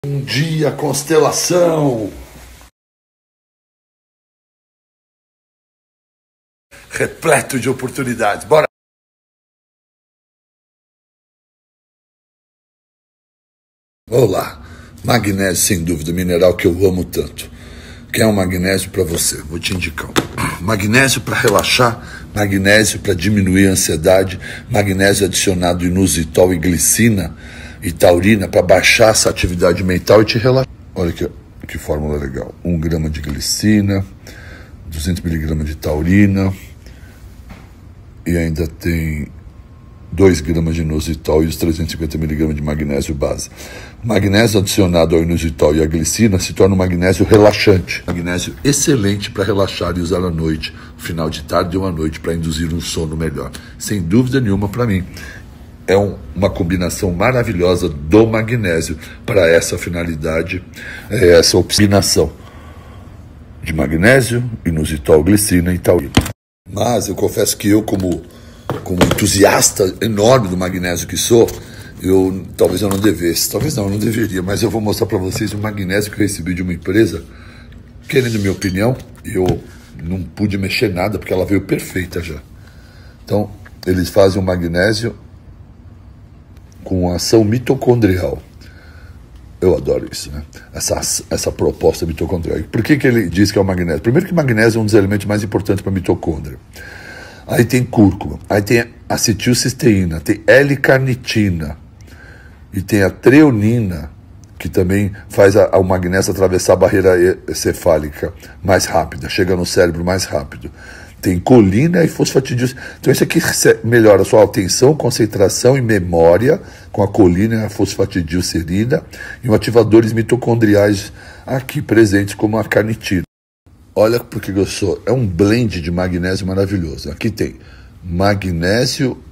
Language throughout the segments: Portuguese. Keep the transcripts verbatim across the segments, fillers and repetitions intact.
Um dia, constelação, repleto de oportunidades. Bora! Olá, magnésio, sem dúvida, mineral que eu amo tanto. Quer um magnésio para você? Vou te indicar. Magnésio para relaxar, magnésio para diminuir a ansiedade, magnésio adicionado inositol e glicina e taurina para baixar essa atividade mental e te relaxar. Olha que, que fórmula legal. um grama de glicina, duzentos miligramas de taurina e ainda tem dois gramas de inositol e os trezentos e cinquenta miligramas de magnésio base. Magnésio adicionado ao inositol e à glicina se torna um magnésio relaxante. Magnésio excelente para relaxar e usar à noite, final de tarde ou à noite, para induzir um sono melhor. Sem dúvida nenhuma, para mim, é um, uma combinação maravilhosa do magnésio para essa finalidade, é essa combinação de magnésio, inositol, glicina e taurina. Mas eu confesso que eu, como como entusiasta enorme do magnésio que sou, eu talvez eu não devesse, talvez não, eu não deveria, mas eu vou mostrar para vocês o magnésio que eu recebi de uma empresa, querendo minha opinião, eu não pude mexer nada porque ela veio perfeita já. Então, eles fazem o magnésio com ação mitocondrial. Eu adoro isso, né? Essa, essa proposta mitocondrial. Por que que ele diz que é o magnésio? Primeiro que o magnésio é um dos elementos mais importantes para a mitocôndria. Aí tem cúrcuma, aí tem acetilcisteína, tem L-carnitina e tem a treonina, que também faz a, a, o magnésio atravessar a barreira encefálica mais rápida, chega no cérebro mais rápido. Tem colina e fosfatidil. Então isso aqui melhora a sua atenção, concentração e memória com a colina e a fosfatidilcerina e os ativadores mitocondriais aqui presentes como a carnitina. Olha porque eu sou, é um blend de magnésio maravilhoso. Aqui tem magnésio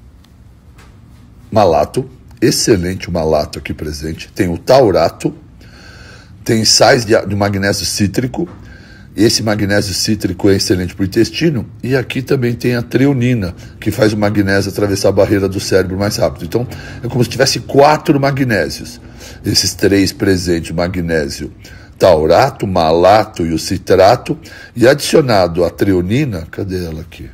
malato, excelente o malato aqui presente. Tem o taurato, tem sais de, de magnésio cítrico. Esse magnésio cítrico é excelente para o intestino. E aqui também tem a treonina, que faz o magnésio atravessar a barreira do cérebro mais rápido. Então é como se tivesse quatro magnésios. Esses três presentes, magnésio taurato, malato e o citrato, e adicionado a treonina, cadê ela aqui?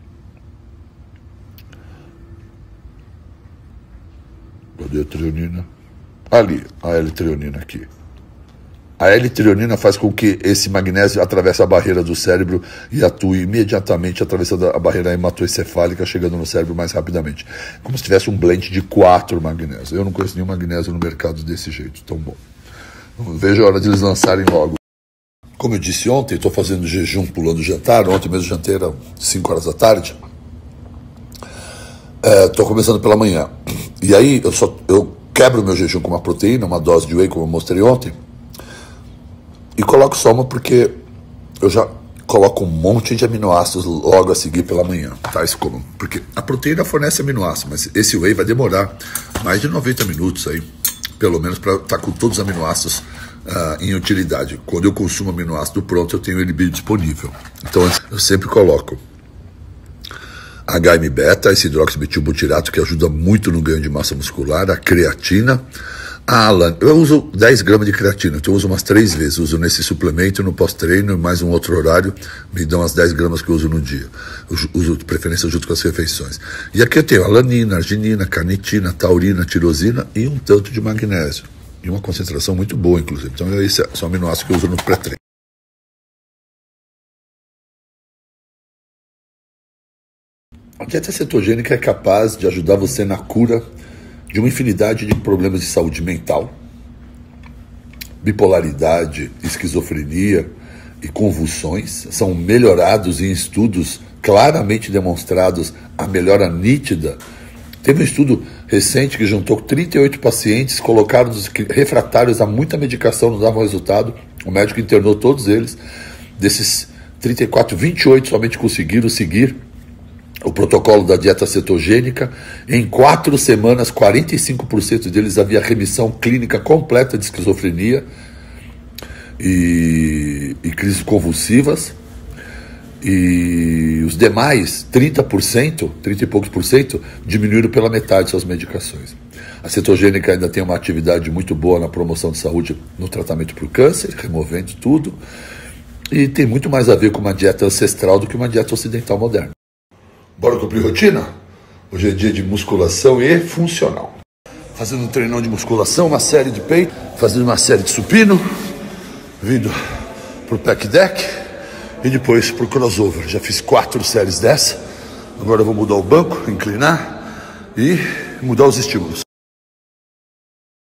Cadê a treonina? Ali, a L-treonina aqui. A L-treonina faz com que esse magnésio atravesse a barreira do cérebro e atue imediatamente atravessando a barreira hematoencefálica, chegando no cérebro mais rapidamente. Como se tivesse um blend de quatro magnésios. Eu não conheço nenhum magnésio no mercado desse jeito, tão bom. Vejo a hora de eles lançarem logo. Como eu disse ontem, estou fazendo jejum pulando o jantar. Ontem mesmo jantei era cinco horas da tarde. Estou é, começando pela manhã. E aí eu, só, eu quebro meu jejum com uma proteína, uma dose de whey, como eu mostrei ontem. E coloco só uma porque eu já coloco um monte de aminoácidos logo a seguir pela manhã. Tais como, porque a proteína fornece aminoácidos, mas esse whey vai demorar mais de noventa minutos aí. Pelo menos para estar tá com todos os aminoácidos uh, em utilidade. Quando eu consumo aminoácido pronto, eu tenho ele disponível. Então eu sempre coloco H M beta, esse hidroximetilbutirato que ajuda muito no ganho de massa muscular, a creatina, a alan. Eu uso dez gramas de creatina, então eu uso umas três vezes. Eu uso nesse suplemento, no pós-treino, mais um outro horário, me dão as dez gramas que eu uso no dia. Eu uso de preferência junto com as refeições. E aqui eu tenho alanina, arginina, carnitina, taurina, tirosina e um tanto de magnésio. E uma concentração muito boa, inclusive. Então esse são aminoácidos que eu uso no pré-treino. A dieta cetogênica é capaz de ajudar você na cura de uma infinidade de problemas de saúde mental, bipolaridade, esquizofrenia e convulsões. São melhorados em estudos claramente demonstrados a melhora nítida. Teve um estudo recente que juntou trinta e oito pacientes colocados refratários a muita medicação, não davam resultado. O médico internou todos eles. Desses trinta e quatro, vinte e oito somente conseguiram seguir o protocolo da dieta cetogênica. Em quatro semanas, quarenta e cinco por cento deles havia remissão clínica completa de esquizofrenia e, e crises convulsivas. E os demais, trinta por cento, trinta e poucos por cento, diminuíram pela metade suas medicações. A cetogênica ainda tem uma atividade muito boa na promoção de saúde no tratamento por câncer, removendo tudo. E tem muito mais a ver com uma dieta ancestral do que uma dieta ocidental moderna. Bora cumprir rotina? Hoje é dia de musculação e funcional. Fazendo um treinão de musculação, uma série de peito, fazendo uma série de supino, vindo pro pec deck e depois pro crossover. Já fiz quatro séries dessa. Agora eu vou mudar o banco, inclinar e mudar os estímulos.